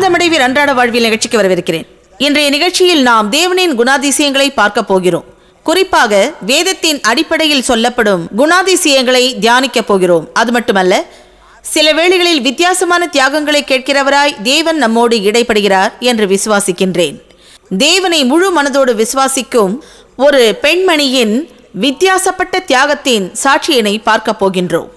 ஆனந்தமடைவீர் அன்றாட வாழ்வில் நிகழ்ச்சிக்கு வரவிருக்கிறேன். இன்றைய நிகழ்ச்சியில் நாம் தேவனின் குணாதிசயங்களை பார்க்க போகிறோம். குறிப்பாக வேதத்தின் அடிப்படையில் சொல்லப்படும் குணாதிசயங்களை தியானிக்க போகிறோம். அது மட்டுமல்ல, சில வேளைகளில் வித்தியாசமான தியாகங்களை கேட்கிறவராய் தேவன் நம்மோடு இடைப்படுகிறார் என்று விசுவாசிக்கின்றேன். தேவனை முழு மனதோடு விசுவாசிக்கும் ஒரு பெண்மணியின் வித்தியாசப்பட்ட தியாகத்தின் சாட்சியினை பார்க்க போகின்றோம்.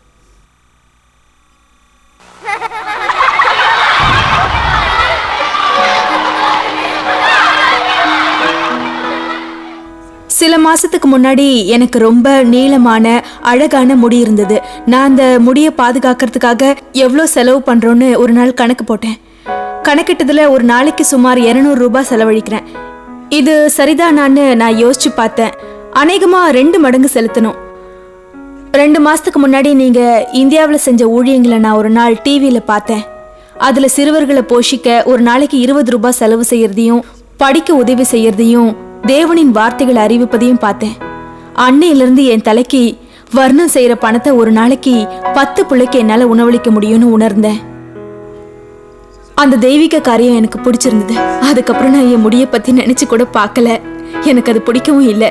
சில மாசத்துக்கு முன்னாடி எனக்கு ரொம்ப நீளமான அழகான முடி இருந்தது. நான் அந்த முடியை பாதுகாக்கிறதுக்காக எவ்வளோ செலவு பண்றோன்னு ஒரு நாள் கணக்கு போட்டேன். கணக்கிட்டதுல ஒரு நாளைக்கு சுமார் 200 ரூபாய் செலவழிக்கிறேன். இது சரிதானான்னு நான் யோசிச்சு பார்த்தேன். அநேகமா 2 மடங்கு செலுத்தணும். 2 மாசத்துக்கு முன்னாடி நீங்க இந்தியாவில் செஞ்ச ஊழியங்களை நான் ஒரு நாள் டிவியில பார்த்தேன். அதுல சிறுவர்களை போஷிக்க ஒரு நாளைக்கு 20 ரூபாய் செலவு செய்யறதையும் படிக்க உதவி செய்யறதையும் தேவனின் வார்த்தைகளை அறிவிப்பதையும் பார்த்தேன். அன்னையிலிருந்து என் தலைக்கு வர்ணம் செய்யற பணத்தை ஒரு நாளைக்கு 10 பிள்ளைக்கு என்னால உணவளிக்க முடியும்னு உணர்ந்தேன். அந்த தெய்வீக காரியம் எனக்கு பிடிச்சிருந்தது. அதுக்கப்புறம் நான் என் முடியை பத்தி நினைச்சு கூட பார்க்கல. எனக்கு அது பிடிக்கவும் இல்லை.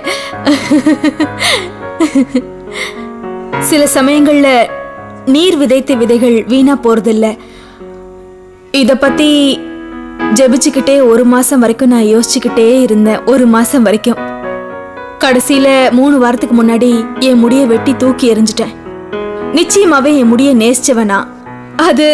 சில சமயங்கள்ல நீர் விதைத்த விதைகள் வீணா போறதில்ல. இத பத்தி ஜெபிச்சுக்கிட்டே 1 மாசம் வரைக்கும் நான் யோசிச்சுக்கிட்டே இருந்தேன். 1 மாசம் வரைக்கும். கடைசியில 3 வாரத்துக்கு முன்னாடி என் முடியை வெட்டி தூக்கி எறிஞ்சிட்டேன். நிச்சயமாவே என் முடியை நேசிச்சவனா? அது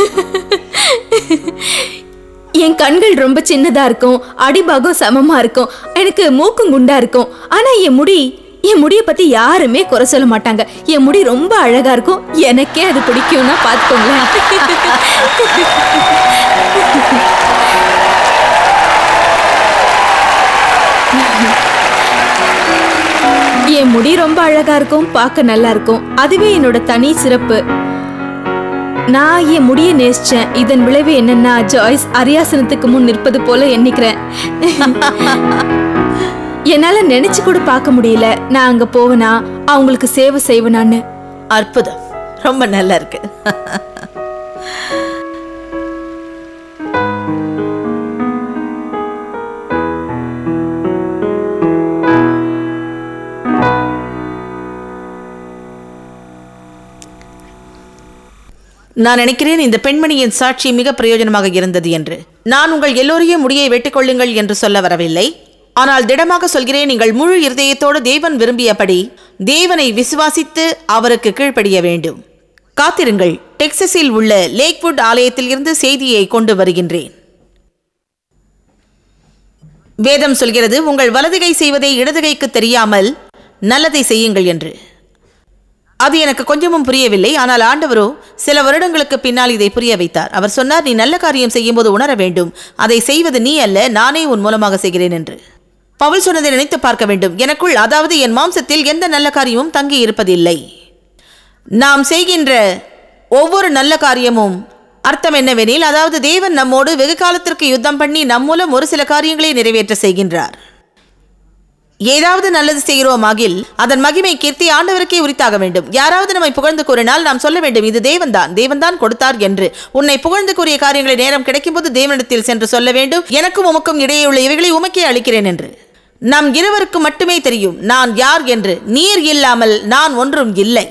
என் கண்கள் ரொம்ப சின்னதா இருக்கும், அடிபாகம் சமமா இருக்கும், எனக்கு மூக்கும் குண்டா இருக்கும். ஆனா என் முடியை பத்தி யாருமே குறை சொல்ல மாட்டாங்க. என் முடி ரொம்ப அழகா இருக்கும். எனக்கே அது பிடிக்கும்னா பாத்துக்கோங்களேன். என் முடி ரொம்ப அழகா இருக்கும், பார்க்க நல்லா இருக்கும். அதுவே என்னோட தனி சிறப்பு. நான் என் முடியை நேசிச்சேன். இதன் விளைவு என்னன்னா, ஜாய்ஸ் அரியாசனத்துக்கு முன் நிற்பது போல எண்ணிக்கிறேன். என்னால நினைச்சு கூட பார்க்க முடியல நான் அங்க போவனா, அவங்களுக்கு சேவை செய்வனான்னு. அற்புதம், ரொம்ப நல்லா இருக்கு. நான் நினைக்கிறேன் இந்த பெண்மணியின் சாட்சி மிக பிரயோஜனமாக இருந்தது என்று. நான் உங்கள் எல்லோரையும் முடியை வெட்டிக்கொள்ளுங்கள் என்று சொல்ல வரவில்லை. ஆனால் திடமாக சொல்கிறேன், நீங்கள் முழு இருதயத்தோடு தேவன் விரும்பியபடி தேவனை விசுவாசித்து அவருக்கு கீழ்ப்படிய வேண்டும். காத்திருங்கள், டெக்சஸில் உள்ள லேக்வுட் ஆலயத்தில் இருந்து செய்தியை கொண்டு வருகின்றேன். வேதம் சொல்கிறது, உங்கள் வலதுகை செய்வதை இடதுகைக்கு தெரியாமல் நல்லதை செய்யுங்கள் என்று. அது எனக்கு கொஞ்சமும் புரியவில்லை. ஆனால் ஆண்டவரோ சில வருடங்களுக்கு பின்னால் இதை புரிய வைத்தார். அவர் சொன்னார், நீ நல்ல காரியம் செய்யும் போது உணர வேண்டும், அதை செய்வது நீ அல்ல, நானே உன் மூலமாக செய்கிறேன் என்று. பவுல் சொன்னதை நினைத்து பார்க்க வேண்டும். எனக்குள், அதாவது என் மாம்சத்தில் எந்த நல்ல காரியமும் தங்கி இருப்பதில்லை. நாம் செய்கின்ற ஒவ்வொரு நல்ல காரியமும் அர்த்தம் என்னவெனில், அதாவது தேவன் நம்மோடு வெகு காலத்திற்கு யுத்தம் பண்ணி நம் மூலம் ஒரு சில காரியங்களை நிறைவேற்ற செய்கின்றார். ஏதாவது நல்லது செய்கிறோமாகில் அதன் மகிமை கீர்த்தி ஆண்டவருக்கே உரித்தாக வேண்டும். யாராவது நம்மை புகழ்ந்து கூறினால் நாம் சொல்ல வேண்டும், இது தேவன்தான் கொடுத்தார் என்று. உன்னை புகழ்ந்து கூறிய காரியங்களை நேரம் கிடைக்கும் போது தேவனிடத்தில் சென்று சொல்ல வேண்டும், எனக்கும் உமக்கும் இடையே உள்ள இவைகளை உமக்கே அளிக்கிறேன் என்று. நம் இருவருக்கு மட்டுமே தெரியும் நான் யார் என்று. நீர் இல்லாமல் நான் ஒன்றும் இல்லை.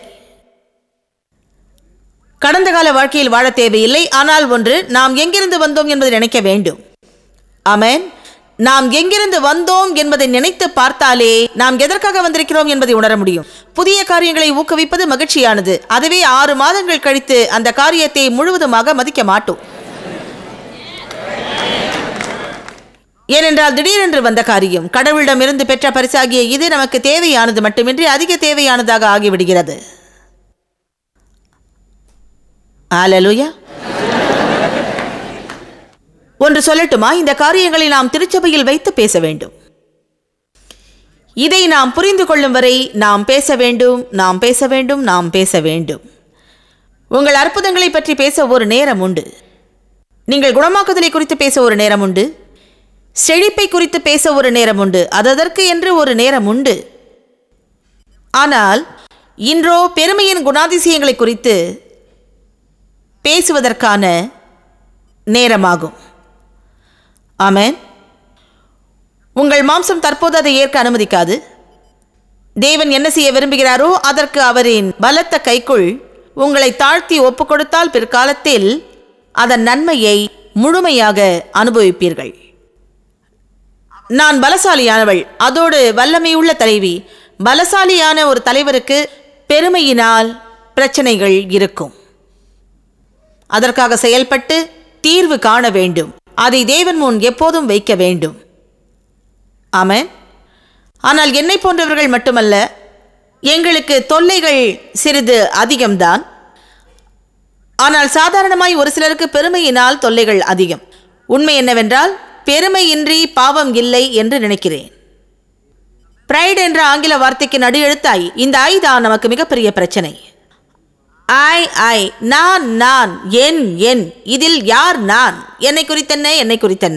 கடந்த கால வாழ்க்கையில் வாழ தேவையில்லை. ஆனால் ஒன்று, நாம் எங்கிருந்து வந்தோம் என்பதை நினைக்க வேண்டும். ஆமென். நாம் எங்கிருந்து வந்தோம் என்பதை நினைத்து பார்த்தாலே நாம் எதற்காக வந்திருக்கிறோம் என்பதை உணர முடியும். புதிய காரியங்களை ஊக்குவிப்பது மகிழ்ச்சியானது. அதுவே 6 மாதங்கள் கழித்து அந்த காரியத்தை முழுவதுமாக மதிக்க மாட்டோம். ஏனென்றால் திடீரென்று வந்த காரியம், கடவுளிடமிருந்து பெற்ற பரிசாகிய இது நமக்கு தேவையானது மட்டுமின்றி அதிக தேவையானதாக ஆகிவிடுகிறது. ஹல்லேலூயா. ஒன்று சொல்லட்டுமா, இந்த காரியங்களை நாம் திருச்சபையில் வைத்து பேச வேண்டும். இதை நாம் புரிந்து கொள்ளும் வரை நாம் பேச வேண்டும், நாம் பேச வேண்டும், நாம் பேச வேண்டும். உங்கள் அற்புதங்களை பற்றி பேச ஒரு நேரம் உண்டு. நீங்கள் குணமாக்குதலை குறித்து பேச ஒரு நேரம் உண்டு. செழிப்பை குறித்து பேச ஒரு நேரம் உண்டு. அதற்கு என்று ஒரு நேரம் உண்டு. ஆனால் இன்றோ பெருமையின் குணாதிசயங்களை குறித்து பேசுவதற்கான நேரமாகும். ஆமென். உங்கள் மாம்சம் தற்போது அதை ஏற்க அனுமதிக்காது. தேவன் என்ன செய்ய விரும்புகிறாரோ அதற்கு அவரின் பலத்த கைக்குள் உங்களை தாழ்த்தி ஒப்பு கொடுத்தால் பிற்காலத்தில் அதன் நன்மையை முழுமையாக அனுபவிப்பீர்கள். நான் பலசாலியானவள், அதோடு வல்லமையுள்ள தலைவி. பலசாலியான ஒரு தலைவருக்கு பெருமையினால் பிரச்சனைகள் இருக்கும். அதற்காக செயல்பட்டு தீர்வு காண வேண்டும். அதை தேவன் முன் எப்போதும் வைக்க வேண்டும். ஆமென். ஆனால் என்னை போன்றவர்கள் மட்டுமல்ல, எங்களுக்கு தொல்லைகள் சிறிது அதிகம்தான். ஆனால் சாதாரணமாய் ஒரு சிலருக்கு பெருமையினால் தொல்லைகள் அதிகம். உண்மை என்னவென்றால், பெருமையின்றி பாவம் இல்லை என்று நினைக்கிறேன். பிரைட் என்ற ஆங்கில வார்த்தைக்கு நடு எழுத்தாய் இந்த ஐ தான் நமக்கு மிகப்பெரிய பிரச்சனை. ஐ நான் என் இதில் யார் நான்? என்னை குறித்தென்ன?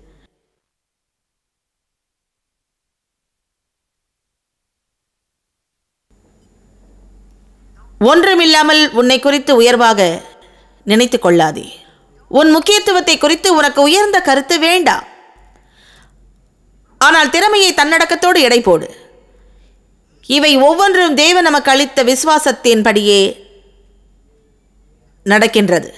ஒன்றுமில்லாமல் உன்னை குறித்து உயர்வாக நினைத்து கொள்ளாதே. உன் முக்கியத்துவத்தை குறித்து உனக்கு உயர்ந்த கருத்து வேண்டாம். ஆனால் திறமையை தன்னடக்கத்தோடு எடை போடு. இவை ஒவ்வொன்றும் தேவன் நமக்கு அளித்த விசுவாசத்தின்படியே நடக்கின்றது.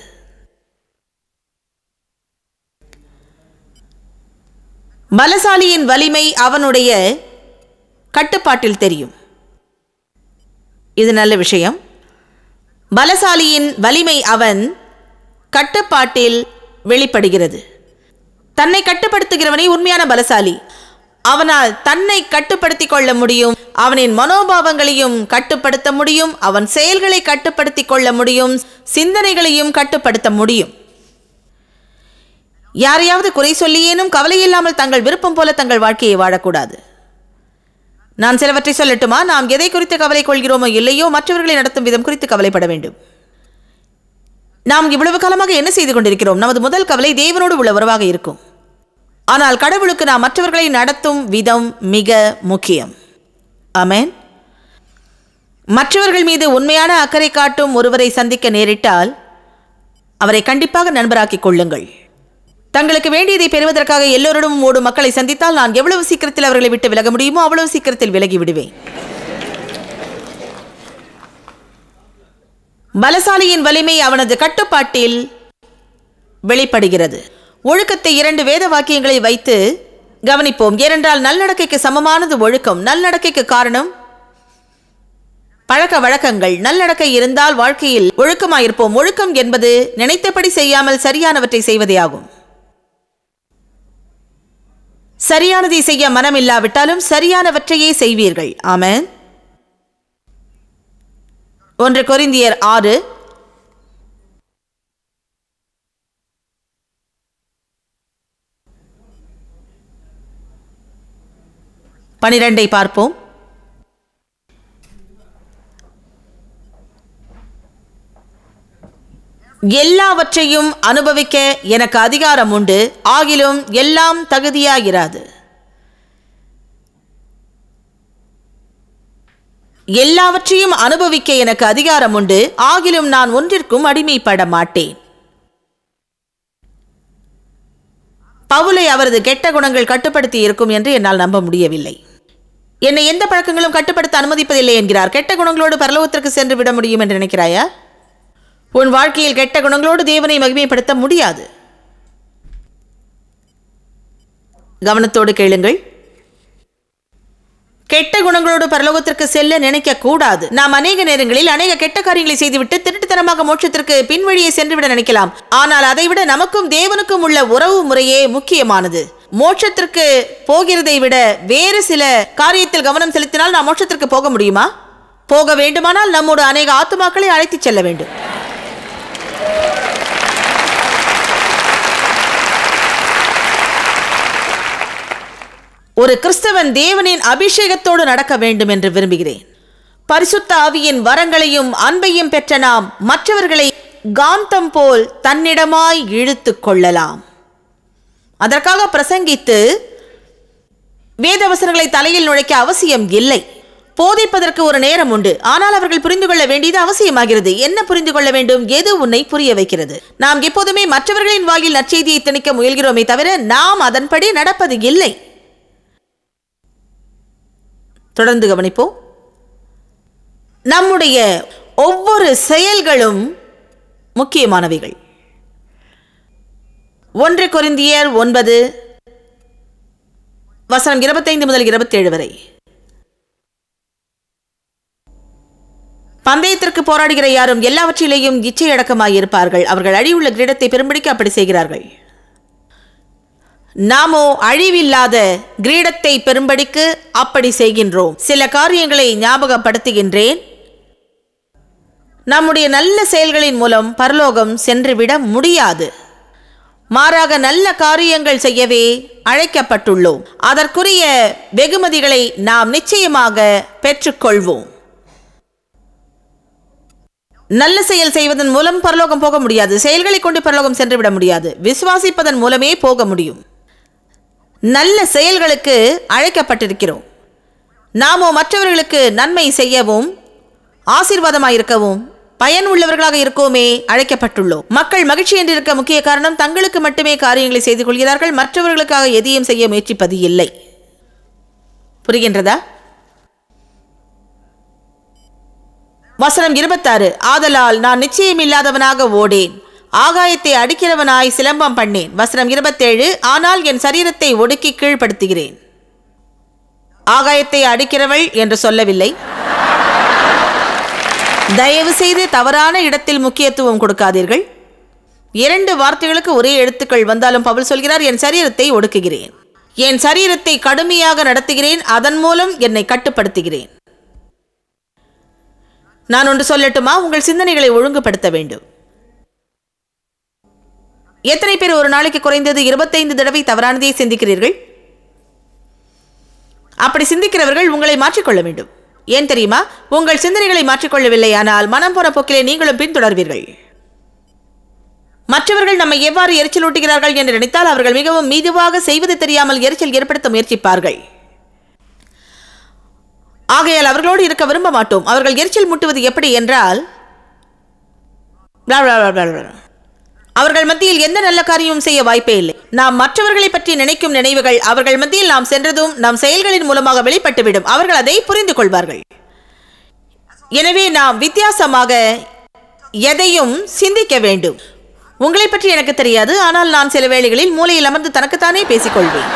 பலசாலியின் வலிமை அவனுடைய கட்டுப்பாட்டில் தெரியும். இது நல்ல விஷயம். பலசாலியின் வலிமை அவன் கட்டுப்பாட்டில் வெளிப்படுகிறது. தன்னை கட்டுப்படுத்துகிறவனே உண்மையான பலசாலி. அவனால் தன்னை கட்டுப்படுத்திக் கொள்ள முடியும். அவனின் மனோபாவங்களையும் கட்டுப்படுத்த முடியும். அவன் செயல்களை கட்டுப்படுத்திக் கொள்ள முடியும். சிந்தனைகளையும் கட்டுப்படுத்த முடியும். யாரையாவது குறை சொல்லியேனும் கவலையில்லாமல் தங்கள் விருப்பம் போல தங்கள் வாழ்க்கையை வாழக்கூடாது. நான் சிலவற்றை சொல்லட்டுமா? நாம் எதை குறித்து கவலை கொள்கிறோமோ இல்லையோ மற்றவர்களை நடத்தும் விதம் குறித்து கவலைப்பட வேண்டும். நாம் இவ்வளவு காலமாக என்ன செய்து கொண்டிருக்கிறோம்? நமது முதல் கவலை தேவனோடு உள்ள உறவாக இருக்கும். ஆனால் கடவுளுக்கு நாம் மற்றவர்களை நடத்தும் விதம் மிக முக்கியம். ஆமென். மற்றவர்கள் மீது உண்மையான அக்கறை காட்டும் ஒருவரை சந்திக்க நேரிட்டால் அவரை கண்டிப்பாக நண்பராக்கிக் கொள்ளுங்கள். தங்களுக்கு வேண்டியதை பெறுவதற்காக எல்லோரிடம் ஓடும் மக்களை சந்தித்தால் நான் எவ்வளவு சீக்கிரத்தில் அவர்களை விட்டு விலக முடியுமோ அவ்வளவு சீக்கிரத்தில் விலகி விடுவேன். பலசாலியின் வலிமை அவனது கட்டுப்பாட்டில் வெளிப்படுகிறது. ஒழுக்கத்தை 2 வேத வாக்கியங்களை வைத்து கவனிப்போம். ஏனென்றால் நல்லடக்கைக்கு சமமானது ஒழுக்கம். நல்லடக்கைக்கு காரணம் பழக்க வழக்கங்கள். நல்லடக்கை இருந்தால் வாழ்க்கையில் ஒழுக்கமாயிருப்போம். ஒழுக்கம் என்பது நினைத்தபடி செய்யாமல் சரியானவற்றை செய்வதே ஆகும். சரியானதை செய்ய மனம் இல்லாவிட்டாலும் சரியானவற்றையே செய்வீர்கள். ஆமென். 1 கொரிந்தியர் 6 12 பார்ப்போம். எல்லாவற்றையும் அனுபவிக்க எனக்கு அதிகாரம் உண்டு, ஆகிலும் எல்லாம் தகுதியாயிராது. எல்லாவற்றையும் அனுபவிக்க எனக்கு அதிகாரம் உண்டு, ஆகிலும் நான் ஒன்றிற்கும் அடிமைப்பட மாட்டேன். பவுலை அவரது கெட்ட குணங்கள் கட்டுப்படுத்தி இருக்கும் என்று என்னால் நம்ப முடியவில்லை. என்னை எந்த பழக்கங்களும் கட்டுப்படுத்த அனுமதிப்பதில்லை என்கிறார். கெட்ட குணங்களோடு பரலோகத்திற்கு சென்று விட முடியும் என்று நினைக்கிறாயா? உன் வாழ்க்கையில் கெட்ட குணங்களோடு தேவனை மகிமைப்படுத்த முடியாது. கவனத்தோடு கேளுங்கள். கெட்ட குணங்களோடு பரலோகத்திற்கு செல்ல நினைக்க கூடாது. நாம் அநேக நேரங்களில் அநேக கெட்ட காரியங்களை செய்துவிட்டு திருட்டுத்தனமாக மோட்சத்திற்கு பின்வழியை சென்றுவிட நினைக்கலாம். ஆனால் அதைவிட நமக்கும் தேவனுக்கும் உள்ள உறவு முறையே முக்கியமானது. மோட்சத்திற்கு போகிறதை விட வேறு சில காரியத்தில் கவனம் செலுத்தினால் நாம் மோட்சத்திற்கு போக முடியுமா? போக வேண்டுமானால் நம்மோடு அநேக ஆத்துமாக்களை அழைத்துச் செல்ல வேண்டும். ஒரு கிறிஸ்தவன் தேவனின் அபிஷேகத்தோடு நடக்க வேண்டும் என்று விரும்புகிறேன். பரிசுத்த ஆவியின் வரங்களையும் அன்பையும் பெற்ற நாம் மற்றவர்களை காந்தம் போல் தன்னிடமாய் இழுத்து கொள்ளலாம். அதற்காக பிரசங்கித்து வேதவசனங்களை தலையில் நுழைக்க அவசியம் இல்லை. போதிப்பதற்கு ஒரு நேரம் உண்டு. ஆனால் அவர்கள் புரிந்து கொள்ள வேண்டியது அவசியமாகிறது. என்ன புரிந்து கொள்ள வேண்டும்? எது உன்னை புரிய வைக்கிறது? நாம் எப்போதுமே மற்றவர்களின் வாயில் நற்செய்தியை திணிக்க முயல்கிறோமே தவிர நாம் அதன்படி நடப்பது இல்லை. தொடர்ந்து கவனிப்போம். நம்முடைய ஒவ்வொரு செயல்களும் முக்கியமானவைகள். 1 கொரிந்தியர் 9 வசனம் 25 முதல் 27 வரை. பந்தயத்திற்கு போராடுகிற யாரும் எல்லாவற்றிலேயும் இச்சையடக்கமாயிருப்பார்கள். அவர்கள் அழிவுள்ள கிரீடத்தை பெரும்படிக்க அப்படி செய்கிறார்கள். நாமோ அழிவில்லாத கிரீடத்தை பெரும்படிக்கு அப்படி செய்கின்றோம். சில காரியங்களை ஞாபகப்படுத்துகின்றேன். நம்முடைய நல்ல செயல்களின் மூலம் பரலோகம் சென்றுவிட முடியாது. மாறாக நல்ல காரியங்கள் செய்யவே அழைக்கப்பட்டுள்ளோம். அதற்குரிய வெகுமதிகளை நாம் நிச்சயமாக பெற்றுக்கொள்வோம். நல்ல செயல் செய்வதன் மூலம் பரலோகம் போக முடியாது. செயல்களை கொண்டு பரலோகம் சென்றுவிட முடியாது. விசுவாசிப்பதன் மூலமே போக முடியும். நல்ல செயல்களுக்கு அழைக்கப்பட்டிருக்கிறோம். நாமோ மற்றவர்களுக்கு நன்மை செய்யவும் ஆசீர்வாதமாயிருக்கவும் பயன் உள்ளவர்களாக இருக்கவுமே அழைக்கப்பட்டுள்ளோம். மக்கள் மகிழ்ச்சி என்று இருக்க முக்கிய காரணம் தங்களுக்கு மட்டுமே காரியங்களை செய்து கொள்கிறார்கள். மற்றவர்களுக்காக எதையும் செய்ய முயற்சிப்பது இல்லை. புரிகின்றதா? வசனம் 26. ஆதலால் நான் நிச்சயமில்லாதவனாக ஓடேன், ஆகாயத்தை அடிக்கிறவனாய் சிலம்பம் பண்ணேன். வசனம் 27. ஆனால் என் சரீரத்தை ஒடுக்கி கீழ்ப்படுத்துகிறேன். ஆகாயத்தை அடிக்கிறவள் என்று சொல்லவில்லை. தயவு செய்து தவறான இடத்தில் முக்கியத்துவம் கொடுக்காதீர்கள். 2 வார்த்தைகளுக்கு ஒரே எழுத்துக்கள் வந்தாலும் பவுல் சொல்கிறார், என் சரீரத்தை ஒடுக்குகிறேன், என் சரீரத்தை கடுமையாக நடத்துகிறேன், அதன் மூலம் என்னை கட்டுப்படுத்துகிறேன். நான் ஒன்று சொல்லட்டுமா? உங்கள் சிந்தனைகளை ஒழுங்குபடுத்த வேண்டும். எத்தனை பேர் ஒரு நாளைக்கு குறைந்தது 25 தடவை தவறானதை சிந்திக்கிறீர்கள்? அப்படி சிந்திக்கிறவர்கள் உங்களை மாற்றிக்கொள்ள வேண்டும். ஏன் தெரியுமா? உங்கள் சிந்தனைகளை மாற்றிக்கொள்ளவில்லை ஆனால் மனம் போன போக்கிலே நீங்களும் பின்தொடர்வீர்கள். மற்றவர்கள் நம்மை எவ்வாறு எரிச்சல் ஊட்டுகிறார்கள் என்று நினைத்தால் அவர்கள் மிகவும் மெதுவாக செய்வது தெரியாமல் எரிச்சல் ஏற்படுத்த முயற்சிப்பார்கள். ஆகையால் அவர்களோடு இருக்க விரும்ப மாட்டோம். அவர்கள் எரிச்சல் மூட்டுவது எப்படி என்றால், அவர்கள் மத்தியில் எந்த நல்ல காரியமும் செய்ய வாய்ப்பே இல்லை. நாம் மற்றவர்களை பற்றி நினைக்கும் நினைவுகள் அவர்கள் மத்தியில் நாம் சென்றதும் நம் செயல்களின் மூலமாக வெளிப்பட்டுவிடும். அவர்கள் அதை புரிந்து கொள்வார்கள். எனவே நாம் வித்தியாசமாக எதையும் சிந்திக்க வேண்டும். உங்களை பற்றி எனக்கு தெரியாது, ஆனால் நான் சில வேளைகளில் மூலையில் அமர்ந்து தனக்குத்தானே பேசிக்கொள்வேன்.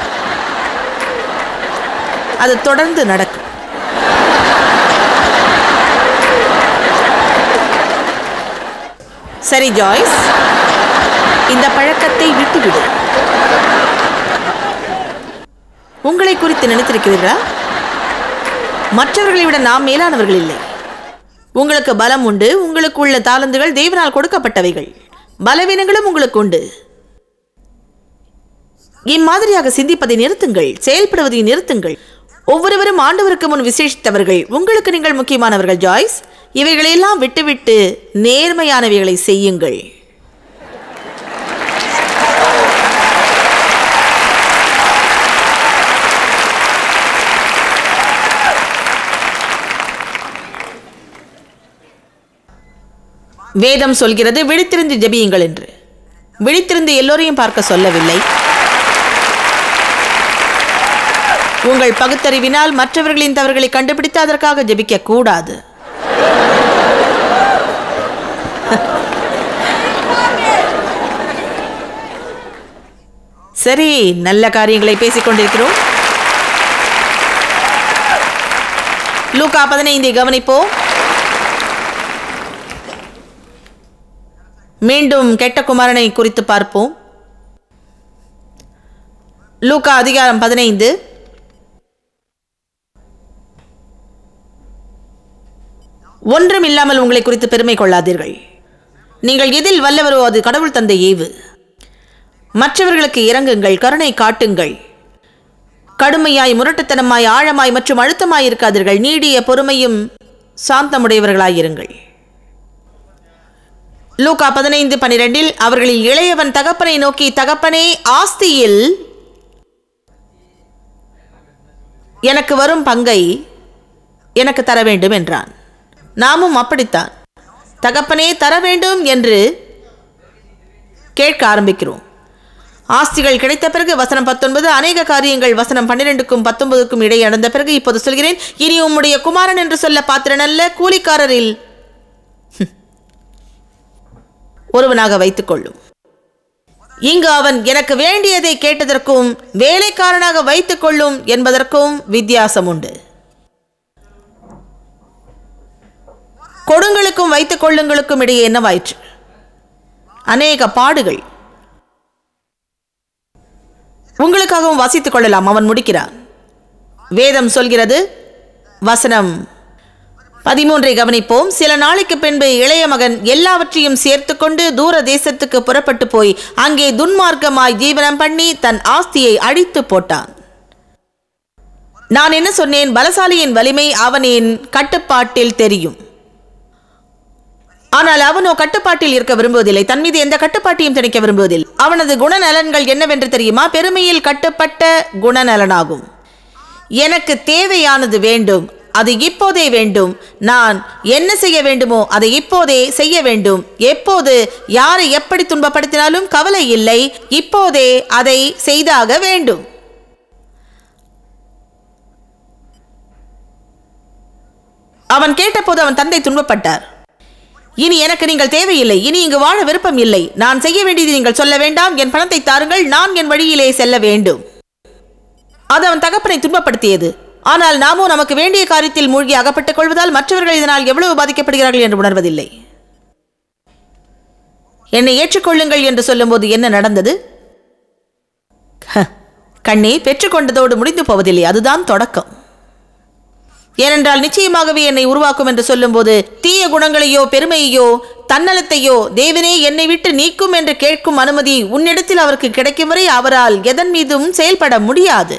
அது தொடர்ந்து நடக்கும். சரி ஜாய்ஸ், இந்த பழக்கத்தை விட்டுவிடு. உங்களை குறித்து நினைத்திருக்கிறீர்களா? மற்றவர்களை விட நாம் மேலானவர்கள் இல்லை. உங்களுக்கு பலம் உண்டு. உங்களுக்கு உள்ள தாளந்துகள் தேவனால் கொடுக்கப்பட்டவைகள். பலவீனங்களும் உங்களுக்கு உண்டு. இம்மாதிரியாக சிந்திப்பதை நிறுத்துங்கள். செயல்படுவதை நிறுத்துங்கள். ஒவ்வொருவரும் ஆண்டவருக்கு முன் விசேஷித்தவர்கள். உங்களுக்கு நீங்கள் முக்கியமானவர்கள் ஜாய்ஸ். இவைகளெல்லாம் விட்டுவிட்டு நேர்மையானவைகளை செய்யுங்கள். வேதம் சொல்கிறது விழித்திருந்து ஜெபியுங்கள் என்று. விழித்திருந்து எல்லோரையும் பார்க்க சொல்லவில்லை. உங்கள் பகுத்தறிவினால் மற்றவர்களின் தவறுகளை கண்டுபிடித்து அதற்காக ஜெபிக்க கூடாது. சரி, நல்ல காரியங்களை பேசிக் கொண்டிருக்கிறோம். லூக்கா 15 கவனிப்போம். மீண்டும் கெட்ட குமாரனை குறித்து பார்ப்போம். லூக்கா அதிகாரம் 15 ஒன்றும் இல்லாமல் உங்களை குறித்து பெருமை கொள்ளாதீர்கள். நீங்கள் எதில் வல்லவரோ அது கடவுள் தந்த ஏவு. மற்றவர்களுக்கு இரங்குங்கள், கருணை காட்டுங்கள். கடுமையாய், முரட்டுத்தனமாய், ஆழமாய் மற்றும் அழுத்தமாய் இருக்காதீர்கள். நீடிய பொறுமையும் சாந்தமுடையவர்களாயிருங்கள். லூக்கா 15:12 அவர்களில் இளையவன் தகப்பனை நோக்கி, தகப்பனே, ஆஸ்தியில் எனக்கு வரும் பங்கை எனக்கு தர வேண்டும் என்றான். நாமும் அப்படித்தான், தகப்பனே தர வேண்டும் என்று கேட்க ஆரம்பிக்கிறோம். ஆஸ்திகள் கிடைத்த பிறகு வசனம் 19, அநேக காரியங்கள் வசனம் 12க்கும் 19க்கும் இடையே நடந்த பிறகு இப்போது சொல்கிறேன், இனி உம்முடைய குமாரன் என்று சொல்ல பாத்திரன் அல்ல, கூலிக்காரரில் ஒருவனாக வைத்துக் கொள்ளும். இங்கு அவன் எனக்கு வேண்டியதை கேட்டதற்கும் வேலைக்காரனாக வைத்துக் கொள்ளும் என்பதற்கும் வித்தியாசம் உண்டு. கொடுங்களுக்கும் வைத்துக் கொள்ளுங்களுக்கும் இடையே என்னவாயிற்று? அநேக பாடுகள். உங்களுக்காகவும் வாசித்துக் கொள்ளலாம். அவன் முடிக்கிறான். வேதம் சொல்கிறது, வசனம் 13 கவனிப்போம். சில நாளைக்கு பின்பு இளைய மகன் எல்லாவற்றையும் சேர்த்து கொண்டு தூர தேசத்துக்கு புறப்பட்டு போய் அங்கே துன்மார்க்கமாய் ஜீவனம் பண்ணி தன் ஆஸ்தியை அழித்து போட்டான். நான் என்ன சொன்னேன்? பலசாலியின் வலிமை அவனின் கட்டுப்பாட்டில் தெரியும். ஆனால் அவனோ கட்டுப்பாட்டில் இருக்க விரும்புவதில்லை. தன் மீது எந்த கட்டுப்பாட்டையும் திணிக்க விரும்புவதில்லை. அவனது குணநலன்கள் என்னவென்று தெரியுமா? பெருமையில் கட்டுப்பட்ட குணநலனாகும். எனக்கு தேவையானது வேண்டும், அது இப்போதே வேண்டும். நான் என்ன செய்ய வேண்டுமோ அதை இப்போதே செய்ய வேண்டும். எப்போது யாரை எப்படி துன்பப்படுத்தினாலும் கவலை இல்லை, இப்போதே அதை செய்தாக வேண்டும். அவன் கேட்டபோது அவன் தந்தை துன்பப்பட்டார். இனி எனக்கு நீங்கள் தேவையில்லை, இனி இங்கு வாழ விருப்பம் இல்லை, நான் செய்ய வேண்டியது நீங்கள் சொல்ல வேண்டாம், என் பணத்தை தாருங்கள், நான் என் வழியிலே செல்ல வேண்டும். அது அவன் தகப்பனை துன்பப்படுத்தியது. ஆனால் நாமோ நமக்கு வேண்டிய காரியத்தில் மூழ்கி அகப்பட்டுக் கொள்வதால் மற்றவர்கள் இதனால் எவ்வளவு பாதிக்கப்படுகிறார்கள் என்று உணர்வதில்லை. என்னை ஏற்றுக்கொள்ளுங்கள் என்று சொல்லும்போது என்ன நடந்தது? கண்ணே, பெற்றுக்கொண்டதோடு முடிந்து போவதில்லை, அதுதான் தொடக்கம். ஏனென்றால் நிச்சயமாகவே என்னை உருவாக்கும் என்று சொல்லும்போது தீய குணங்களையோ பெருமையோ தன்னலத்தையோ தேவனே என்னை விட்டு நீக்கும் என்று கேட்கும் அனுமதி உன்னிடத்தில் அவருக்கு கிடைக்கும் வரை அவரால் எதன் மீதும் செயல்பட முடியாது.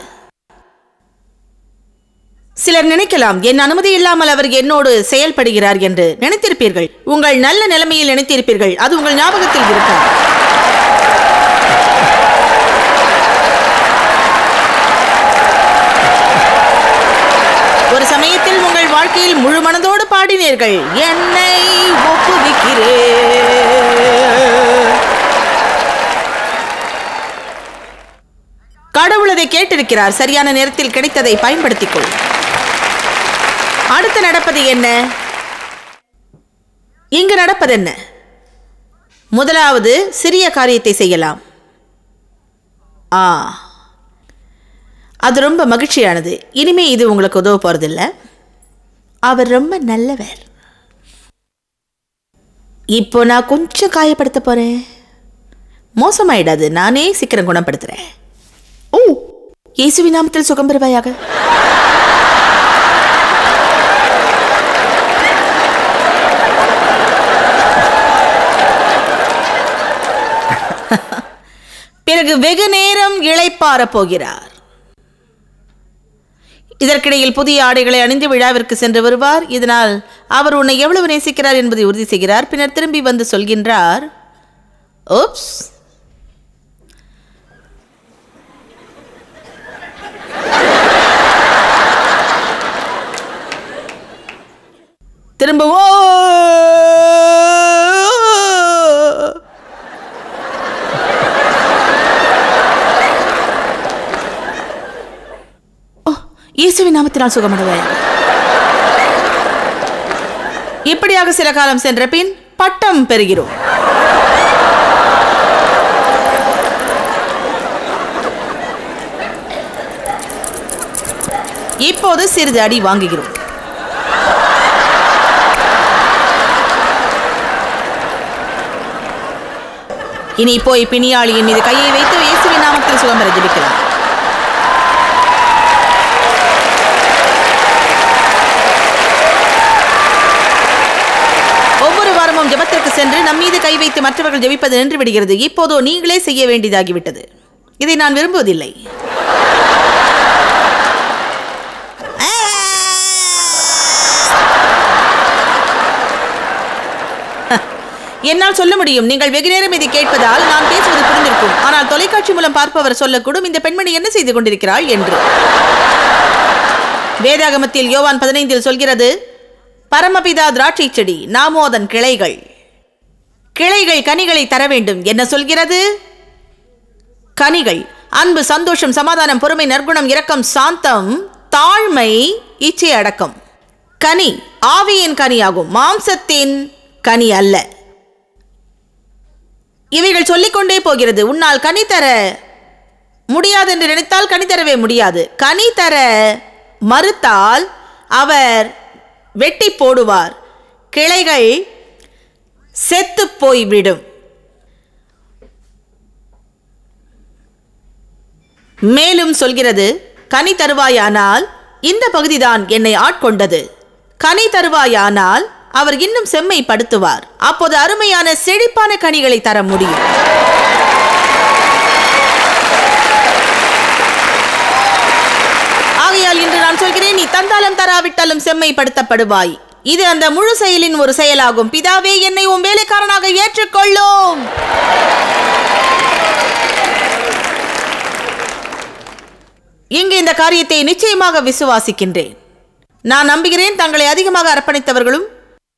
சிலர் நினைக்கலாம், என் அனுமதி இல்லாமல் அவர் என்னோடு செயல்படுகிறார் என்று நினைத்திருப்பீர்கள். உங்கள் நல்ல நிலைமையில் நினைத்திருப்பீர்கள். அது உங்கள் ஞாபகத்தில் இருக்காது. ஒரு சமயத்தில் உங்கள் வாழ்க்கையில் முழு மனதோடு பாடினீர்கள், என்னை ஒப்புவிக்கிறேன். கடவுள் அதை கேட்டிருக்கிறார். சரியான நேரத்தில் கிடைத்ததை பயன்படுத்திக் கொள். அடுத்து நடப்பது என்ன? இங்கு நடப்பது என்ன? முதலாவது சிறிய காரியத்தை செய்யலாம். அது ரொம்ப மகிழ்ச்சியானது. இனிமே இது உங்களுக்கு உதவ போறதில்ல. அவர் ரொம்ப நல்லவர். இப்போ நான் கொஞ்சம் காயப்படுத்த போறேன். மோசமாயிடாது, நானே சீக்கிரம் குணப்படுத்துறேன். ஓ, இயேசுவின் நாமத்தில் சுகம் பெறுவாயாக. பிறகு வெகு நேரம் இளைப்பாற போகிறார். இதற்கிடையில் புதிய ஆடைகளை அணிந்து விழாவிற்கு சென்று வருவார். இதனால் அவர் உன்னை எவ்வளவு நேசிக்கிறார் என்பதை உறுதி செய்கிறார். பின்னர் திரும்பி வந்து சொல்கின்றார், ஓப்ஸ், திரும்ப இயேசுவின் நாமத்தினால் சுகமடைவாயாக. இப்படியாக சில காலம் சென்ற பின் பட்டம் பெறுகிறோம். இப்போது சிறிது அடி வாங்குகிறோம். இனி போய் பிணியாளியின் மீது கையை வைத்து இயேசுவின் நாமத்தில் சுகம் பெற ஜெபிக்கலாம். ஜெபத்திற்கு சென்று நம் மீது கை வைத்து மற்றவர்கள் ஜெபிப்பது நின்று விடுகிறது. இப்போதோ நீங்களே செய்ய வேண்டியதாகிவிட்டது. இதை நான் விரும்புவதில்லை. என்னால் சொல்ல முடியும், நீங்கள் வெகு நேரம் இதை கேட்பதால் நான் பேசுவது புரிந்திருக்கும். ஆனால் தொலைக்காட்சி மூலம் பார்ப்பவர் சொல்லக்கூடும், இந்த பெண்மணி என்ன செய்து கொண்டிருக்கிறாள் என்று. வேதாகமத்தில் யோவான் 15 சொல்கிறது, பரமபிதா திராட்சை செடி, நாமோ அதன் கிளைகள். கிளைகள் கனிகளை தர வேண்டும். என்ன சொல்கிறது? கனிகள் அன்பு, சந்தோஷம், சமாதானம், பொறுமை, நற்குணம், இரக்கம், சாந்தம், தாழ்மை, இச்சை அடக்கம். கனி ஆவியின் கனியாகும், மாம்சத்தின் கனி அல்ல. இவைகள் சொல்லிக்கொண்டே போகிறது. உன்னால் கனி தர முடியாது என்று நினைத்தால் கனி தரவே முடியாது. கனி தர மறுத்தால் அவர் வெட்டி போடுவார். கிளைகள் செத்து போய்விடும். மேலும் சொல்கிறது, கனி தருவாயானால், இந்த பகுதிதான் என்னை ஆட்கொண்டது. கனி தருவாயானால் அவர் இன்னும் செம்மைப்படுத்துவார். அப்போது அருமையான செழிப்பான கனிகளை தர முடியும். ஆகையால் இன்று நான் சொல்கிறேன், நீ தந்தாலும் தராவிட்டாலும் செம்மைப்படுத்தப்படுவாய். இது அந்த முழு செயலின் ஒரு செயலாகும். பிதாவே, என்னை உன் வேலைக்காரனாக ஏற்றுக்கொள்ளும். இங்கு இந்த காரியத்தை நிச்சயமாக விசுவாசிக்கின்றேன். நான் நம்புகிறேன், தங்களை அதிகமாக அர்ப்பணித்தவர்களும்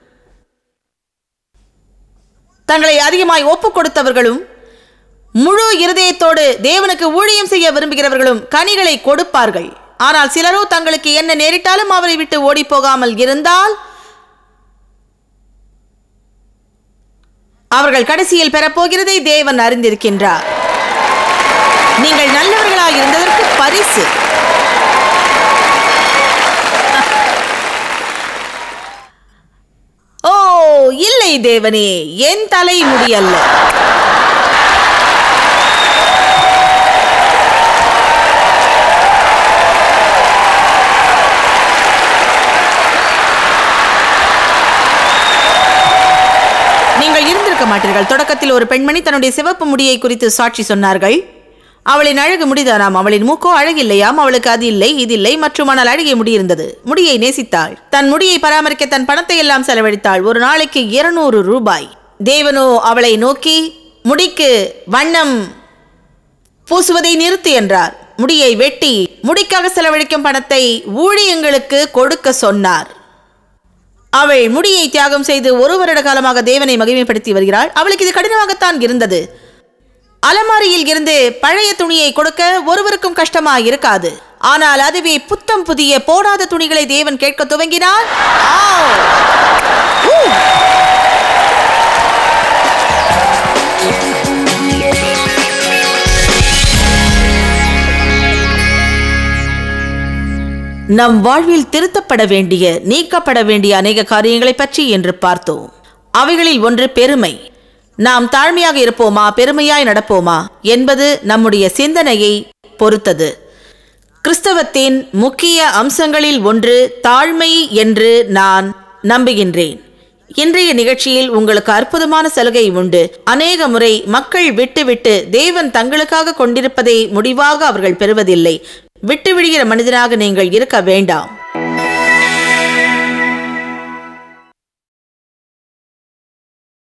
தங்களை அதிகமாய் ஒப்புக் கொடுத்தவர்களும் முழு இருதயத்தோடு தேவனுக்கு ஊழியம் செய்ய விரும்புகிறவர்களும் கனிகளை கொடுப்பார்கள். ஆனால் சிலரோ தங்களுக்கு என்ன நேரிட்டாலும் அவரை விட்டு ஓடி போகாமல் இருந்தால் அவர்கள் கடைசியில் பெறப்போகிறதை தேவன் அறிந்திருக்கின்றார். நீங்கள் நல்லவர்களாக இருந்ததற்கு பரிசு. ஓ இல்லை தேவனே, என் தலை முடியல்ல. நீங்கள் இருந்திருக்க மாட்டீர்கள். தொடக்கத்தில் ஒரு பெண்மணி தன்னுடைய சிவப்பு முடியை குறித்து சாட்சி சொன்னார்கள். அவளின் அழகு முடிதானாம், அவளின் மூக்கோ அழகில்லையாம், அவளுக்கு அது இல்லை இது இல்லை மற்றும் ஆனால் அழகிய முடி இருந்தது. முடியை நேசித்தாள். தன் முடியை பராமரிக்க தன் பணத்தை எல்லாம் செலவழித்தாள். ஒரு நாளைக்கு 200 ரூபாய். தேவனோ அவளை நோக்கி, முடிக்கு வண்ணம் பூசுவதை நிறுத்து என்றார். முடியை வெட்டி முடிக்காக செலவழிக்கும் பணத்தை ஊழியங்களுக்கு கொடுக்க சொன்னார். அவள் முடியை தியாகம் செய்து 1 வருட காலமாக தேவனை மகிமைப்படுத்தி வருகிறாள். அவளுக்கு இது கடினமாகத்தான் இருந்தது. அலமாரியில் இருந்து பழைய துணியை கொடுக்க ஒருவருக்கும் கஷ்டமாய் இருக்காது. ஆனால் அதுவே புத்தம் புதிய போடாத துணிகளை தேவன் கேட்க துவங்கினார். நம் வாழ்வில் திருத்தப்பட வேண்டிய, நீக்கப்பட வேண்டிய அநேக காரியங்களை பற்றி என்று பார்த்தோம். அவைகளில் ஒன்று பெருமை. நாம் தாழ்மையாக இருப்போமா, பெருமையாய் நடப்போமா என்பது நம்முடைய சிந்தனையை பொறுத்தது. கிறிஸ்தவத்தின் முக்கிய அம்சங்களில் ஒன்று தாழ்மை என்று நான் நம்புகின்றேன். இன்றைய நிகழ்ச்சியில் உங்களுக்கு அற்புதமான சலுகை உண்டு. அநேக முறை மக்கள் விட்டுவிட்டு தேவன் தங்களுக்காக கொண்டிருப்பதை முடிவாக அவர்கள் பெறுவதில்லை. விட்டுவிடுகிற மனிதனாக நீங்கள் இருக்க வேண்டாம்.